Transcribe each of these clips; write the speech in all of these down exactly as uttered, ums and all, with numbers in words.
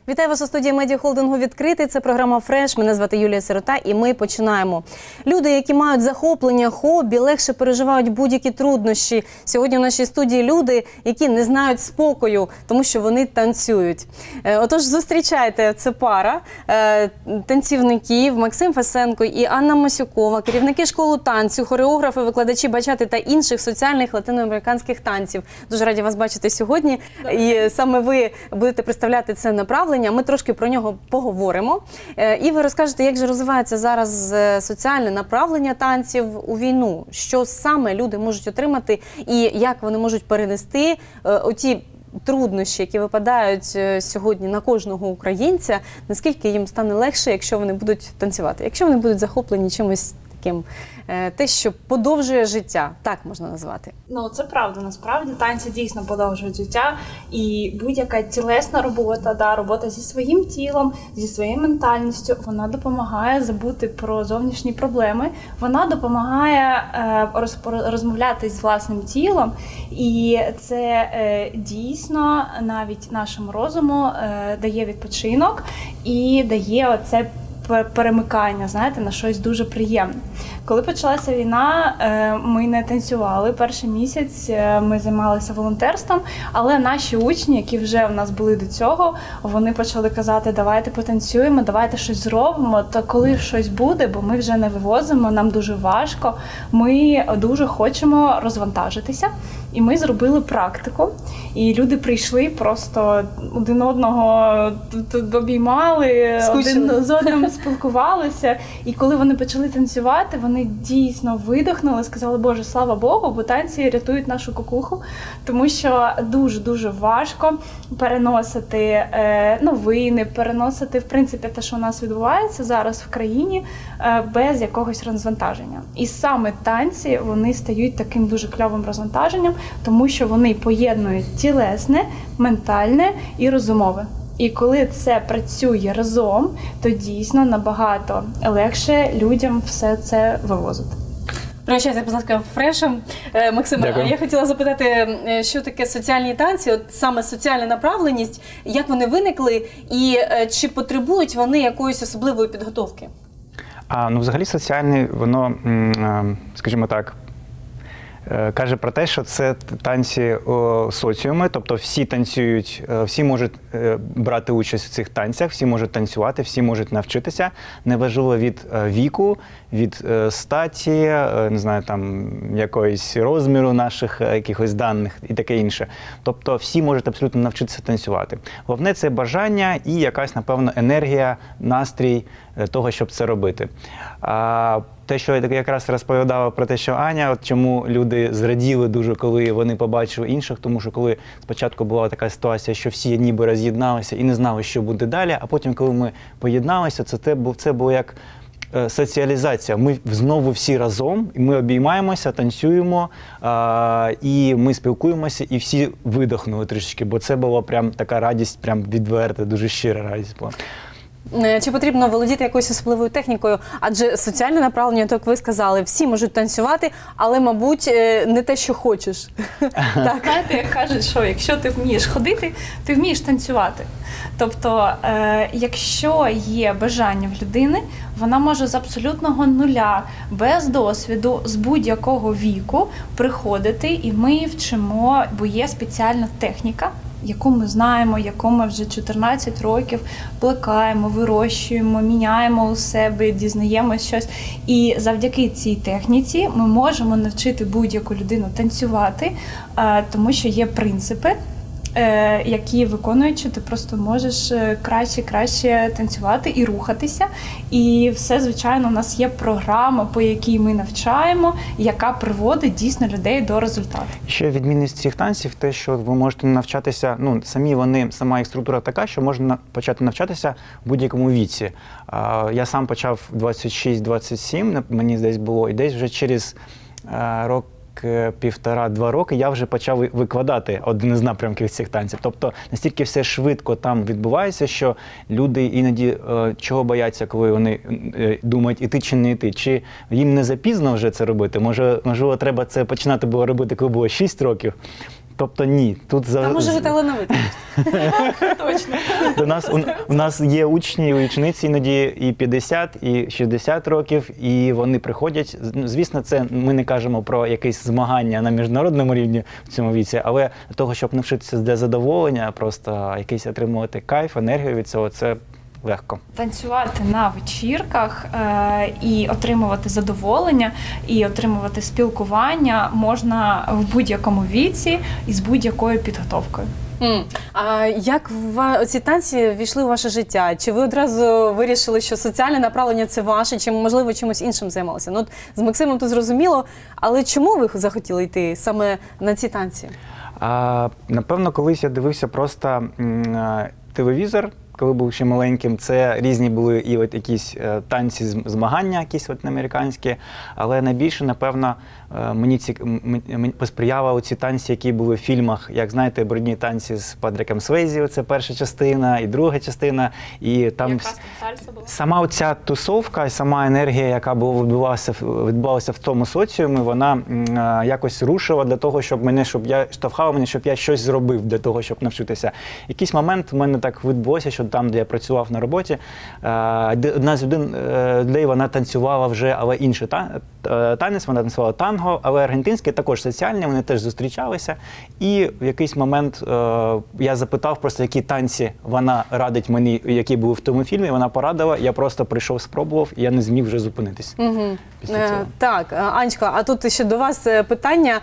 Вітаю вас у студії медіахолдингу «Відкритий». Це програма «Фреш». Мене звати Юлія Сирота і ми починаємо. Люди, які мають захоплення, хобі, легше переживають будь-які труднощі. Сьогодні в нашій студії люди, які не знають спокою, тому що вони танцюють. Отож, зустрічайте, це пара танцівників Максим Фесенко і Анна Масюкова, керівники школи танцю, хореографи, викладачі бачати та інших соціальних латиноамериканських танців. Дуже раді вас бачити сьогодні. І саме ви будете представляти це направлення. Ми трошки про нього поговоримо. І ви розкажете, як же розвивається зараз соціальне направлення танців у війну. Що саме люди можуть отримати і як вони можуть перенести оті труднощі, які випадають сьогодні на кожного українця, наскільки їм стане легше, якщо вони будуть танцювати, якщо вони будуть захоплені чимось таким, те, що подовжує життя, так можна назвати. Ну, це правда, насправді, танці дійсно подовжують життя, і будь-яка тілесна робота, да, робота зі своїм тілом, зі своєю ментальністю, вона допомагає забути про зовнішні проблеми, вона допомагає е, роз, розмовляти з власним тілом, і це е, дійсно навіть нашому розуму е, дає відпочинок і дає оце перемикання, знаєте, на щось дуже приємне. Коли почалася війна, ми не танцювали. Перший місяць ми займалися волонтерством, але наші учні, які вже в нас були до цього, вони почали казати, давайте потанцюємо, давайте щось зробимо, то коли щось буде, бо ми вже не вивозимо, нам дуже важко, ми дуже хочемо розвантажитися. І ми зробили практику, і люди прийшли, просто один одного обіймали, один з одним спілкувалися. І коли вони почали танцювати, вони дійсно видихнули, сказали, Боже, слава Богу, бо танці рятують нашу кукуху, тому що дуже-дуже важко переносити е, новини, переносити, в принципі, те, що у нас відбувається зараз в країні, е, без якогось розвантаження. І саме танці, вони стають таким дуже кльовим розвантаженням, тому що вони поєднують тілесне, ментальне і розумове. І коли це працює разом, то дійсно набагато легше людям все це вивозити. Прощайте, будь ласка, Фрешем. Максиме, я хотіла запитати, що таке соціальні танці, от саме соціальна направленість, як вони виникли і чи потребують вони якоїсь особливої підготовки? А, ну, взагалі, соціальне, воно, скажімо так, каже про те, що це танці соціуми, тобто всі танцюють, всі можуть брати участь в цих танцях, всі можуть танцювати, всі можуть навчитися, неважливо від віку, від статі, не знаю, там, якоїсь розміру наших якихось даних і таке інше. Тобто всі можуть абсолютно навчитися танцювати. Головне – це бажання і якась, напевно, енергія, настрій того, щоб це робити. А те, що я якраз розповідала про те, що Аня, от чому люди зраділи дуже, коли вони побачили інших, тому що коли спочатку була така ситуація, що всі ніби роз'єдналися і не знали, що буде далі, а потім, коли ми поєдналися, це, це, було, це було як соціалізація. Ми знову всі разом, і ми обіймаємося, танцюємо, а, і ми спілкуємося, і всі видихнули трішечки, бо це була прям така радість, прям відверта, дуже щира радість була. Чи потрібно володіти якоюсь особливою технікою? Адже соціальне направлення, так ви сказали, всі можуть танцювати, але, мабуть, не те, що хочеш. Так. Знаєте, як кажуть, що якщо ти вмієш ходити, ти вмієш танцювати. Тобто, е, якщо є бажання в людини, вона може з абсолютного нуля, без досвіду, з будь-якого віку приходити, і ми вчимо, бо є спеціальна техніка, яку ми знаємо, яку ми вже чотирнадцять років плекаємо, вирощуємо, міняємо у себе, дізнаємося щось. І завдяки цій техніці ми можемо навчити будь-яку людину танцювати, тому що є принципи, які виконуючи, ти просто можеш краще-краще танцювати і рухатися. І все, звичайно, у нас є програма, по якій ми навчаємо, яка приводить дійсно людей до результату. Ще відмінність цих танців те, що ви можете навчатися, ну, самі вони, сама їх структура така, що можна почати навчатися в будь-якому віці. Я сам почав двадцять шість двадцять сім, мені десь було, і десь вже через рок, півтора-два роки я вже почав викладати один з напрямків цих танців. Тобто настільки все швидко там відбувається, що люди іноді е, чого бояться, коли вони е, думають, іти чи не йти. Чи їм не запізно вже це робити? Може, можливо, треба це починати було робити, коли було шість років. Тобто ні. Тут за... А може ви талановиті? Точно. До нас, у, у нас є учні і учениці іноді і п'ятдесят, і шістдесят років, і вони приходять. Звісно, це ми не кажемо про якесь змагання на міжнародному рівні в цьому віці, але для того, щоб навчитися для задоволення, просто якийсь отримувати кайф, енергію від цього, це легко. Танцювати на вечірках е, і отримувати задоволення, і отримувати спілкування можна в будь-якому віці і з будь-якою підготовкою. Mm. А як ва- ці танці ввійшли у ваше життя? Чи ви одразу вирішили, що соціальне направлення – це ваше, чи, можливо, чимось іншим займалися? Ну, от з Максимом то зрозуміло, але чому ви захотіли йти саме на ці танці? А, напевно, колись я дивився просто м, телевізор, коли був ще маленьким. Це різні були і от якісь е, танці, змагання якісь от американські, але найбільше, напевно, е, мені, ці, мені посприяли ці танці, які були в фільмах, як знаєте, брудні танці з Патріком Свейзі, це перша частина і друга частина. І там Якраз там сальса була. Сама оця тусовка, сама енергія, яка була, відбувалася, відбувалася в тому соціумі, вона м, якось рушила для того, щоб мене, щоб я штовхала мене, щоб я щось зробив для того, щоб навчитися. Якийсь момент в мене так відбулося, що там, де я працював на роботі, одна з людей, вона танцювала вже, але інший танець, вона танцювала танго, але аргентинський, також соціальний, вони теж зустрічалися. І в якийсь момент я запитав просто, які танці вона радить мені, які були в тому фільмі, вона порадила, я просто прийшов, спробував, і я не зміг вже зупинитись. Угу. Е, так, Анечка, а тут ще до вас питання,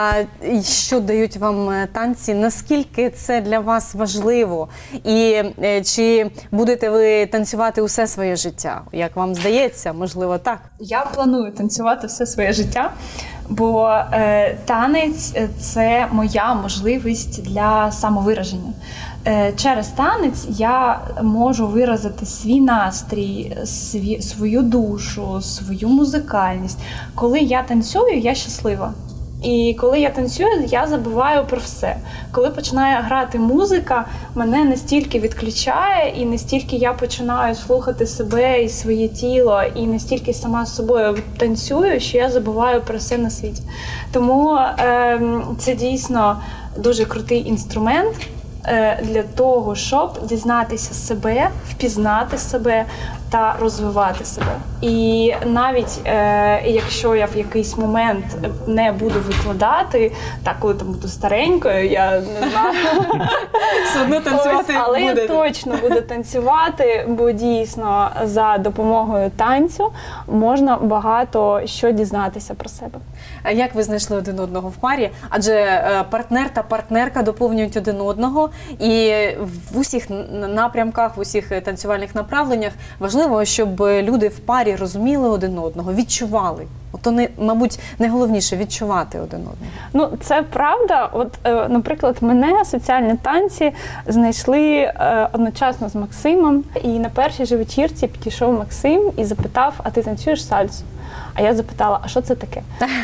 що дають вам танці, наскільки це для вас важливо? І чи будете ви танцювати усе своє життя? Як вам здається, можливо, так? Я планую танцювати все своє життя, бо е, танець – це моя можливість для самовираження. Е, через танець я можу виразити свій настрій, свій, свою душу, свою музикальність. Коли я танцюю, я щаслива. І коли я танцюю, я забуваю про все. Коли починає грати музика, мене настільки відключає, і настільки я починаю слухати себе і своє тіло, і настільки сама з собою танцюю, що я забуваю про все на світі. Тому е, це дійсно дуже крутий інструмент е, для того, щоб дізнатися себе, впізнати себе та розвивати себе. І навіть е, якщо я в якийсь момент не буду викладати, так, коли там буду старенькою, я не знаю, все одно танцювати але буде. я точно буду танцювати, бо дійсно за допомогою танцю можна багато що дізнатися про себе. А як ви знайшли один одного в парі? Адже е, партнер та партнерка доповнюють один одного, і в усіх напрямках, в усіх танцювальних направленнях важливо, щоб люди в парі розуміли один одного, відчували. Ото, не, мабуть, найголовніше – відчувати один одного. Ну, це правда. От, е, наприклад, мене соціальні танці знайшли е, одночасно з Максимом. І на першій же вечірці підійшов Максим і запитав, а ти танцюєш сальсу? А я запитала, а що це таке?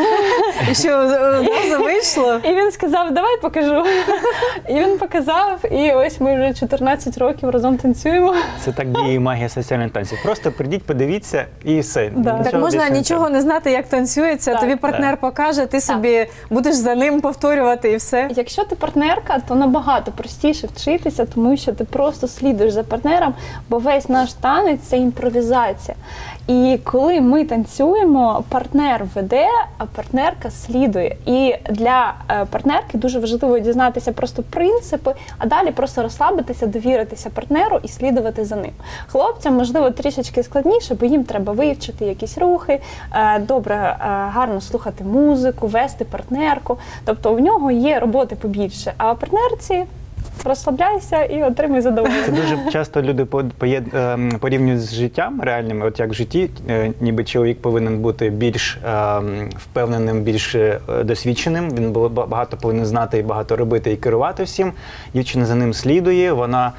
І що, одразу вийшло? І він сказав, давай покажу. І він показав, і ось ми вже чотирнадцять років разом танцюємо. Це так діє магія соціальних танців. Просто придіть, подивіться і все. Да. Так можна більше нічого не знати, як танцюється, Так, тобі партнер так. покаже, ти собі будеш за ним повторювати і все. Якщо ти партнерка, то набагато простіше вчитися, тому що ти просто слідуєш за партнером, бо весь наш танець – це імпровізація. І коли ми танцюємо, партнер веде, а партнерка слідує. І для партнерки дуже важливо дізнатися просто принципи, а далі просто розслабитися, довіритися партнеру і слідувати за ним. Хлопцям, можливо, трішечки складніше, бо їм треба вивчити якісь рухи, добре, гарно слухати музику, вести партнерку. Тобто у нього є роботи побільше, а партнерці розслабляйся і отримуй задоволення. Це дуже часто люди порівнюють з життям реальним. От як в житті, ніби чоловік повинен бути більш впевненим, більш досвідченим. Він багато повинен знати і багато робити і керувати всім. Дівчина за ним слідує, вона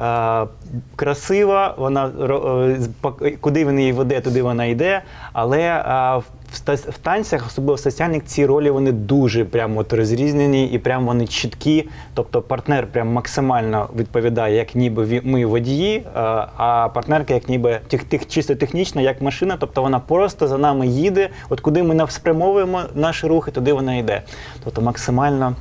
красива, вона куди він її веде, туди вона йде. Але в танцях, особливо в соціальних, ці ролі вони дуже прямо от розрізнені і прямо вони чіткі. Тобто партнер прям максимально відповідає, як ніби ми водії, а партнерка як ніби тех, тех, чисто технічна, як машина. Тобто вона просто за нами їде, от куди ми спрямовуємо наші рухи, туди вона йде. Тобто максимально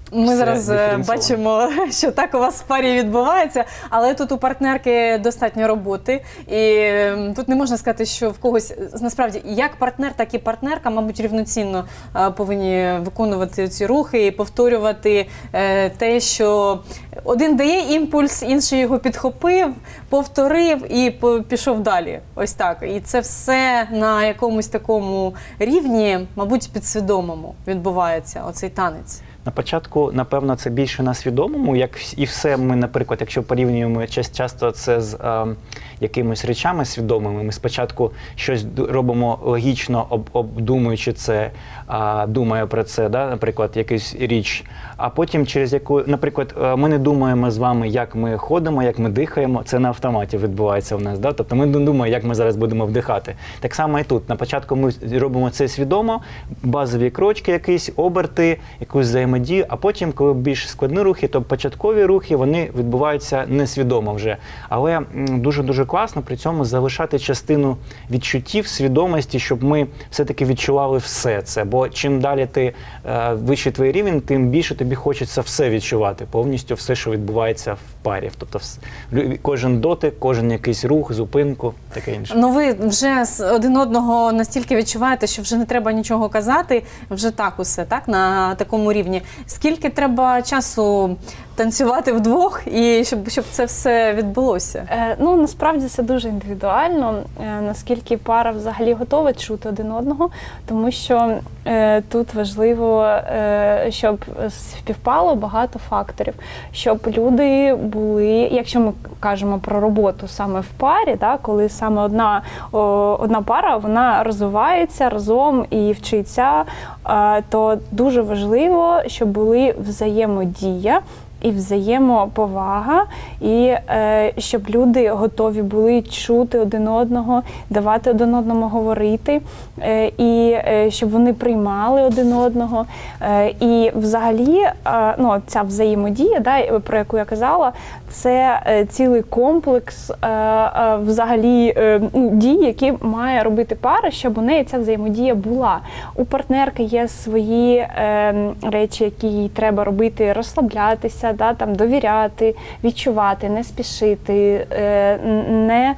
Ми Все зараз е, диференційовано. бачимо, що так у вас в парі відбувається, але тут у партнерки достатньо роботи. І е, тут не можна сказати, що в когось, насправді, як партнер, так і партнерка, мабуть, рівноцінно е, повинні виконувати ці рухи і повторювати е, те, що один дає імпульс, інший його підхопив, повторив і по- пішов далі. Ось так. І це все на якомусь такому рівні, мабуть, підсвідомому відбувається, оцей танець. На початку, напевно, це більше на свідомому, як вс- і все ми, наприклад, якщо порівнюємо час- часто це з е, якимись речами свідомими, ми спочатку щось ду- робимо логічно, об, обдумуючи це, а, думає про це, да, наприклад, якусь річ, а потім через яку, наприклад, е, ми не думаємо з вами, як ми ходимо, як ми дихаємо, це на автоматі відбувається в нас, да? Тобто ми не думаємо, як ми зараз будемо вдихати. Так само і тут. На початку ми робимо це свідомо, базові крочки якісь, оберти, якусь взаємодію, а потім, коли більш складні рухи, то початкові рухи, вони відбуваються несвідомо вже. Але дуже-дуже класно при цьому залишати частину відчуттів, свідомості, щоб ми все-таки відчували все це. Бо чим далі ти е, вищий твій рівень, тим більше тобі хочеться все відчувати, повністю все, що відбувається в парі. Тобто вс- лю- кожен дотик, кожен якийсь рух, зупинку, таке інше. Ну ви вже з один одного настільки відчуваєте, що вже не треба нічого казати, вже так усе, так, на такому рівні. Скільки треба часу танцювати вдвох, і щоб, щоб це все відбулося? Е, ну, насправді це дуже індивідуально, е, наскільки пара взагалі готова чути один одного, тому що е, тут важливо, е, щоб співпало багато факторів, щоб люди були, якщо ми кажемо про роботу саме в парі, да, коли саме одна, о, одна пара, вона розвивається разом і вчиться, е, то дуже важливо, щоб були взаємодія, і взаємоповага, і е, щоб люди готові були чути один одного, давати один одному говорити, е, і е, щоб вони приймали один одного. Е, і взагалі, е, ну, ця взаємодія, да, про яку я казала, це е, цілий комплекс е, е, взагалі е, ну, дій, які має робити пара, щоб у неї ця взаємодія була. У партнерки є свої е, речі, які їй треба робити, розслаблятися, да, там, довіряти, відчувати, не спішити, е, не,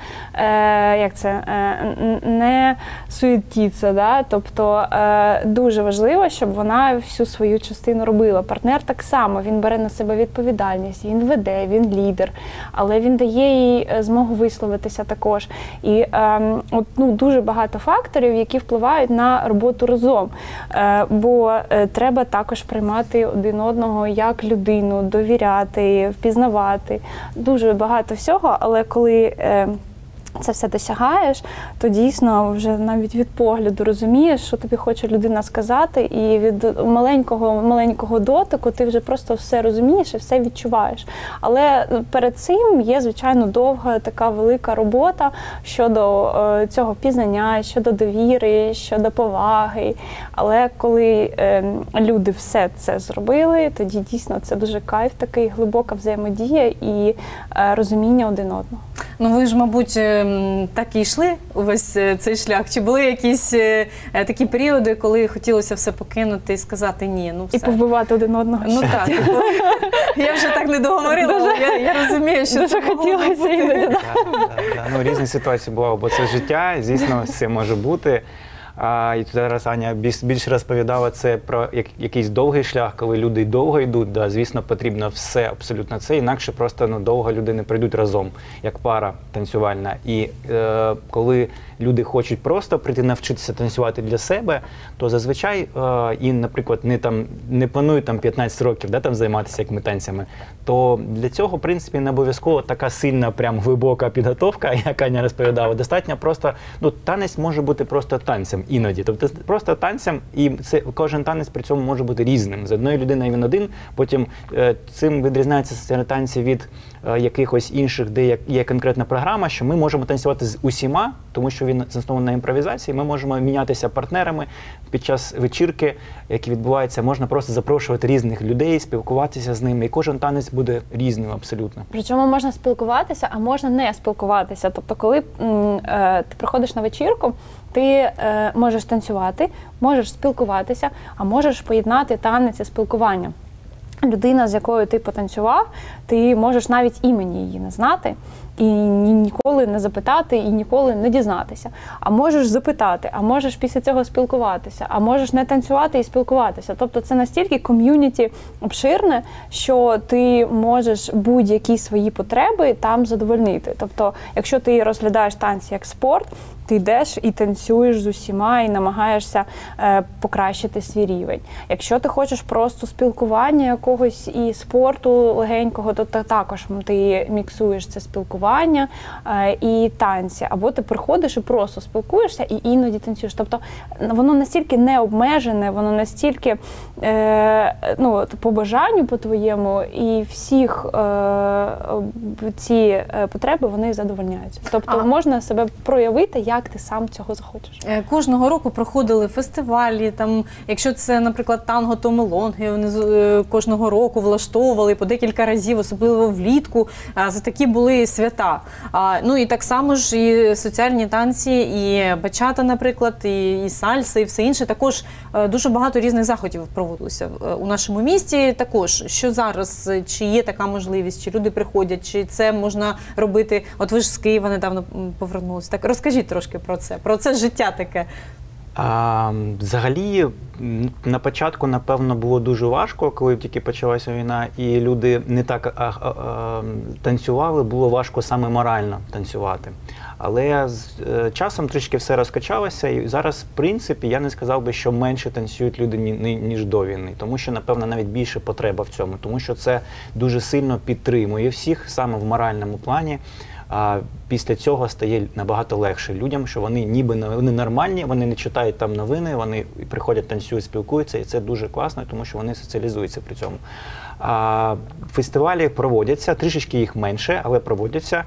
е, як це, е, не суетитися. Да? Тобто е, дуже важливо, щоб вона всю свою частину робила. Партнер так само, він бере на себе відповідальність, він веде, він лідер, але він дає їй змогу висловитися також. І е, от, ну, дуже багато факторів, які впливають на роботу разом. Е, бо е, треба також приймати один одного як людину, довіряти, впізнавати. Дуже багато всього, але коли е, це все досягаєш, то дійсно вже навіть від погляду розумієш, що тобі хоче людина сказати, і від маленького, маленького дотику ти вже просто все розумієш і все відчуваєш. Але перед цим є, звичайно, довга така велика робота щодо е, цього пізнання, щодо довіри, щодо поваги. Але коли е, люди все це зробили, тоді дійсно це дуже кайф, такий глибока взаємодія і е, розуміння один одного. Ну ви ж, мабуть, ем, так і йшли увесь е, цей шлях? Чи були якісь е, е, такі періоди, коли хотілося все покинути і сказати ні, ну все? І повбивати один одного. Ну так, типу, я вже так не договорила, але я, я розумію, що Дуже це могло хотілося бути. іноді, да. Да, да, да. Ну, різні ситуації бували, бо це життя, і, звісно, все може бути. А, і зараз Аня більш, більше розповідала це про як, якийсь довгий шлях, коли люди довго йдуть. Да, звісно, потрібно все абсолютно це, інакше просто ну, довго люди не прийдуть разом, як пара танцювальна. І е, коли люди хочуть просто прийти навчитися танцювати для себе, то зазвичай е, і, наприклад, не, там, не планують там, п'ятнадцять років да, там, займатися як ми танцями, то для цього, в принципі, не обов'язково така сильна, прям глибока підготовка, як Аня розповідала. Достатньо просто, ну, танець може бути просто танцем іноді. Тобто просто танцем, і це, кожен танець при цьому може бути різним. З одної людини він один, потім е, цим відрізняється танці від е, якихось інших, де є, є конкретна програма, що ми можемо танцювати з усіма, тому що він заснований на імпровізації, ми можемо мінятися партнерами під час вечірки, які відбуваються, можна просто запрошувати різних людей, спілкуватися з ними, і кожен танець буде різним абсолютно. Причому можна спілкуватися, а можна не спілкуватися. Тобто, коли м, е, ти приходиш на вечірку, ти е, можеш танцювати, можеш спілкуватися, а можеш поєднати танець і спілкування. людина, з якою ти потанцював, ти можеш навіть імені її не знати, і ніколи не запитати, і ніколи не дізнатися. А можеш запитати, а можеш після цього спілкуватися, а можеш не танцювати і спілкуватися. Тобто це настільки ком'юніті обширне, що ти можеш будь-які свої потреби там задовольнити. Тобто, якщо ти розглядаєш танці як спорт, ти йдеш і танцюєш з усіма і намагаєшся е, покращити свій рівень. Якщо ти хочеш просто спілкування якогось і спорту легенького, то та, також ти міксуєш це спілкування е, і танці. Або ти приходиш і просто спілкуєшся і іноді танцюєш. Тобто воно настільки не обмежене, воно настільки е, ну, по бажанню по-твоєму, і всіх е, ці потреби вони задовольняються. Тобто а. можна себе проявити, як ти сам цього захочеш. Кожного року проходили фестивалі, там, якщо це, наприклад, танго, то мелонги, вони кожного року влаштовували по декілька разів, особливо влітку, за такі були свята. Ну і так само ж і соціальні танці, і бачата, наприклад, і, і сальса, і все інше. Також дуже багато різних заходів проводилося у нашому місті. Також, що зараз, чи є така можливість, чи люди приходять, чи це можна робити, от ви ж з Києва недавно повернулися. Так, розкажіть трошки про це, про це життя таке. А, взагалі, на початку, напевно, було дуже важко, коли тільки почалася війна, і люди не так а, а, а, танцювали, було важко саме морально танцювати. Але з е, часом трішки все розкачалося, і зараз, в принципі, я не сказав би, що менше танцюють люди, ні, ніж до війни. Тому що, напевно, навіть більше потреба в цьому, тому що це дуже сильно підтримує всіх, саме в моральному плані. А після цього стає набагато легше людям, що вони ніби вони нормальні, вони не читають там новини, вони приходять, танцюють, спілкуються, і це дуже класно, тому що вони соціалізуються при цьому. А фестивалі проводяться, трішечки їх менше, але проводяться.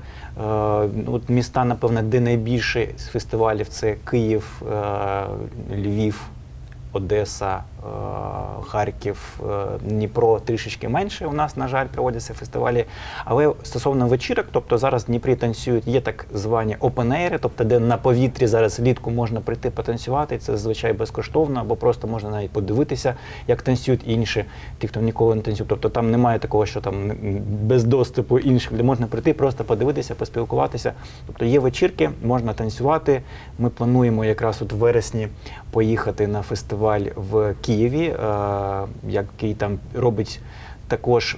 От міста, напевно, де найбільше з фестивалів – це Київ, Львів, Одеса, Харків, Дніпро трішечки менше у нас, на жаль, проводяться фестивалі. Але стосовно вечірок, тобто зараз в Дніпрі танцюють, є так звані опен-ейри, тобто де на повітрі зараз влітку можна прийти потанцювати, це зазвичай безкоштовно, або просто можна навіть подивитися, як танцюють інші, ті, хто ніколи не танцює. Тобто там немає такого, що там без доступу інших, де можна прийти, просто подивитися, поспілкуватися. Тобто є вечірки, можна танцювати. Ми плануємо якраз от в вересні поїхати на фестиваль в Києві, який там робить також,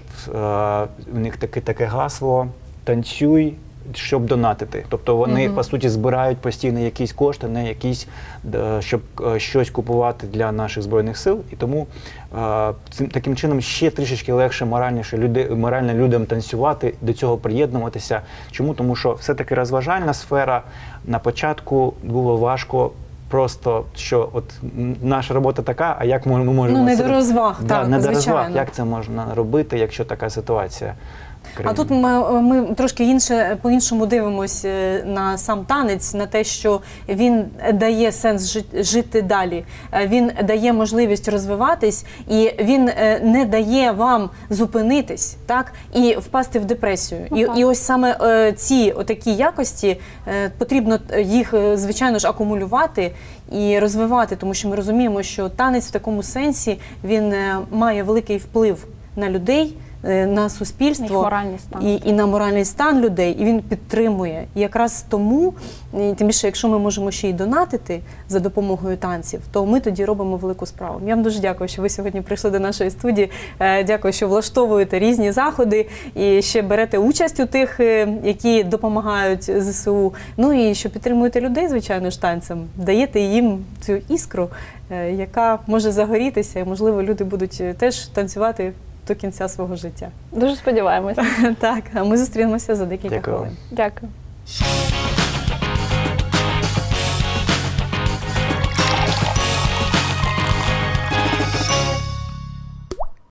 у них таке, таке гасло «Танцюй, щоб донатити». Тобто вони, mm-hmm. по суті, збирають постійно якісь кошти, не якісь, щоб щось купувати для наших Збройних сил. І тому цим, таким чином ще трішечки легше, моральніше, люди, морально людям танцювати, до цього приєднуватися. Чому? Тому що все-таки розважальна сфера на початку було важко. Просто, що от наша робота така, а як ми можемо... Ну, не до розваг, да, так, не звичайно. до розваг, як це можна робити, якщо така ситуація в країні? А тут ми, ми трошки інше, по-іншому дивимося на сам танець, на те, що він дає сенс жити, жити далі, він дає можливість розвиватись, і він не дає вам зупинитись, так, і впасти в депресію. Ну, і, і ось саме ці отакі якості, потрібно їх, звичайно ж, акумулювати і розвивати, тому що ми розуміємо, що танець в такому сенсі, він має великий вплив на людей, на суспільство і, і на моральний стан людей, і він підтримує. І якраз тому, і тим більше, якщо ми можемо ще й донатити за допомогою танців, то ми тоді робимо велику справу. Я вам дуже дякую, що ви сьогодні прийшли до нашої студії. Дякую, що влаштовуєте різні заходи і ще берете участь у тих, які допомагають ЗСУ. Ну і що підтримуєте людей, звичайно ж, танцем, даєте їм цю іскру, яка може загорітися, і, можливо, люди будуть теж танцювати до кінця свого життя. Дуже сподіваємося. Так, а ми зустрінемося за декілька Дякую. хвилин. Дякую.